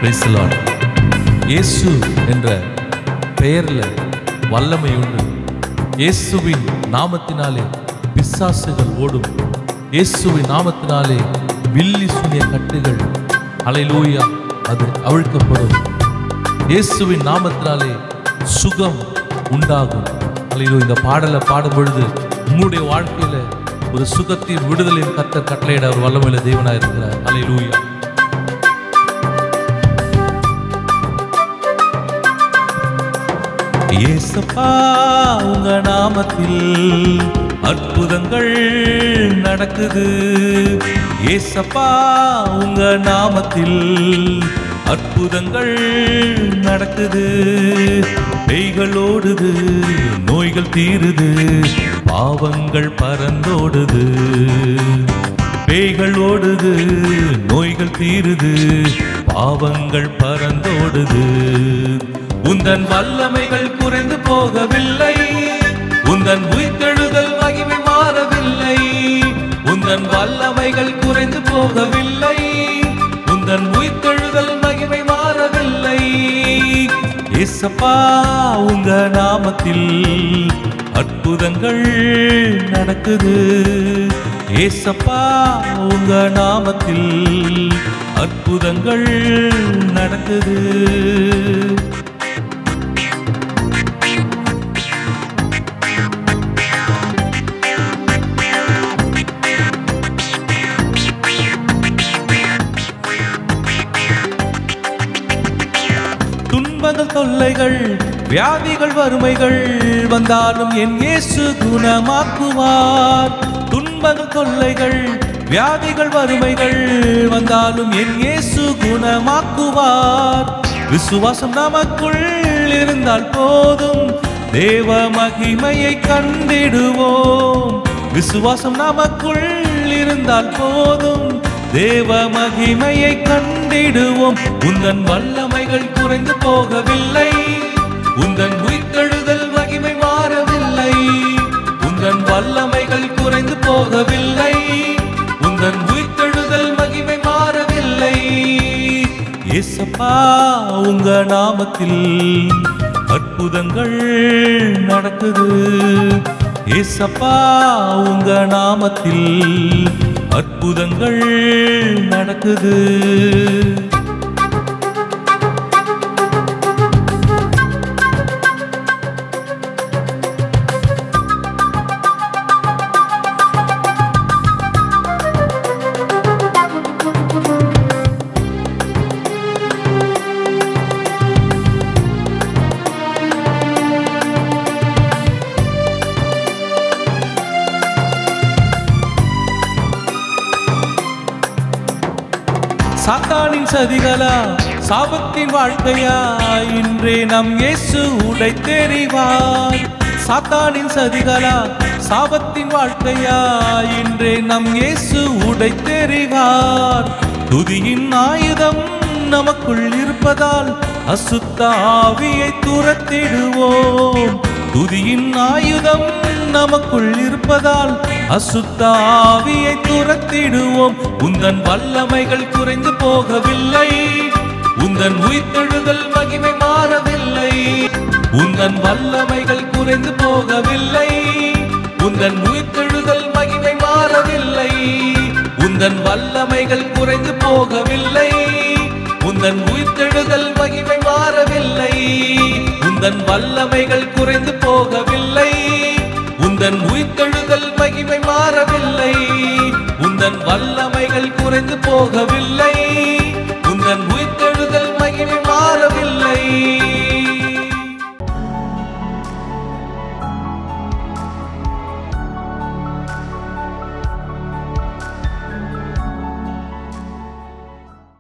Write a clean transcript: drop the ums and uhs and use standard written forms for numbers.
Praise the Lord. இயேசு என்ற பெயரில் வல்லமை உண்டு. இயேசுவின் நாமத்தினாலே பிசாசுகள் ஓடும். இயேசுவின் நாமத்தினாலே வில்லி சூனிய கட்டுகள் ஹல்லேலூயா அது அவிழ்க்கப்படும். இயேசுவின் நாமத்தினாலே சுகம் உண்டாகும். ஹல்லேலூயா. இந்த பாடலை பாடும் பொழுது உங்களுடைய வாழ்க்கையில ஒரு சுகத்தின் விடுதலின் கர்த்தர் கட்டளையிட ஒரு வல்லமையுள்ள தேவனாய் இருக்கிறார். ஹல்லேலூயா. இயேசப்பா உங்க நாமத்தில் அற்புதங்கள் நடக்குது. இயேசப்பா உங்க நாமத்தில் அற்புதங்கள் நடக்குது. பேய்கள் ஓடுது, நோய்கள் தீருது, பாவங்கள் பறந்தோடுது. பேய்கள் ஓடுது, நோய்கள் தீருது, பாவங்கள் பறந்தோடுது. உந்தன் வல்லமைகள் குறைந்து போகவில்லை, உந்தன் உயிர்த்தெழுதல் மகிமை மாறவில்லை. உந்தன் வல்லமைகள் குறைந்து போகவில்லை, உந்தன் உயிர்த்தெழுதல் மகிமை மாறவில்லை. இயேசப்பா உங்க நாமத்தில் அற்புதங்கள் நடக்குது. இயேசப்பா உங்க நாமத்தில் அற்புதங்கள் நடக்குது. துன்பங்கள் தொல்லைகள் வியாதிகள் வறுமைகள் வந்தாலும் என் இயேசு குணமாக்குவார். துன்பங்கள் தொல்லைகள் வியாதிகள் வறுமைகள் வந்தாலும் என் இயேசு குணமாக்குவார். விசுவாசம் நமக்குள் இருந்தால் போதும், தேவ மகிமையை கண்டிடுவோம். விசுவாசம் நமக்குள் இருந்தால் போதும், தேவ மகிமையை கண்டிடுவோம். உந்தன் வல்லமைகள் குறைந்து போகவில்லை, உந்தன் உயிர்த்தெழுதல் மகிமை மாறவில்லை. உந்தன் வல்லமைகள் குறைந்து போகவில்லை, உந்தன் உயிர்த்தெழுதல் மகிமை மாறவில்லை. இயேசப்பா உங்க நாமத்தில் அற்புதங்கள் நடக்குது. இயேசப்பா உங்க நாமத்தில் அற்புதங்கள் நடக்குது. சாத்தானின் சதிகளா சாபத்தின் வாழ்க்கையா இன்றே நம் இயேசு உடைத்தெறிவார். சாத்தானின் சதிகளா சாபத்தின் வாழ்க்கையா இன்றே நம் இயேசு உடைத்தெறிவார். துதியின் ஆயுதம் நமக்குள் இருப்பதால் அசுத்த ஆவியை துரத்திடுவோம். துதியின் ஆயுதம் நமக்குள் இருப்பதால் அசுத்த ஆவியை துரத்திடுவோம். உந்தன் வல்லமைகள் குறைந்து போகவில்லை, உந்தன் உயிர்த்தெழுதல் மகிமை மாறவில்லை. உந்தன் வல்லமைகள் குறைந்து போகவில்லை, உந்தன் உயிர்த்தெழுதல் மகிமை மாறவில்லை. உந்தன் வல்லமைகள் குறைந்து போகவில்லை, உந்தன் உயிர்த்தெழுதல் மகிமை மாறவில்லை. உந்தன் வல்லமைகள் குறைந்து